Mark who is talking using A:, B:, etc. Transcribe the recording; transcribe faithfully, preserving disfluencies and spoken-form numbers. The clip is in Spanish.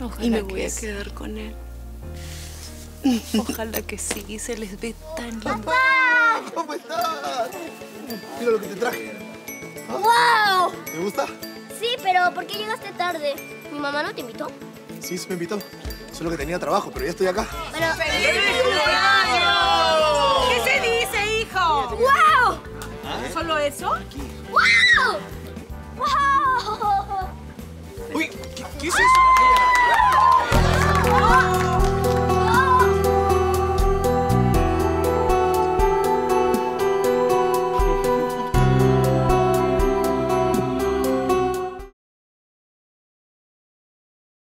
A: Ojalá
B: y me
A: que
B: voy a quedar con él. Ojalá que sí, se les ve tan lindo.
C: ¡Papá! ¿Cómo estás? Mira lo que te traje.
D: ¡Wow!
C: ¿Te gusta?
D: Sí, pero ¿por qué llegaste tarde? ¿Mi mamá no te invitó?
C: Sí, sí me invitó. Solo que tenía trabajo, pero ya estoy acá.
D: Pero...
E: ¡Feliz cumpleaños! ¿Qué se dice, hijo?
D: ¡Wow!
E: ¿Solo eso?
D: ¡Wow! ¡Wow!
C: Uy, ¿qué, qué es eso?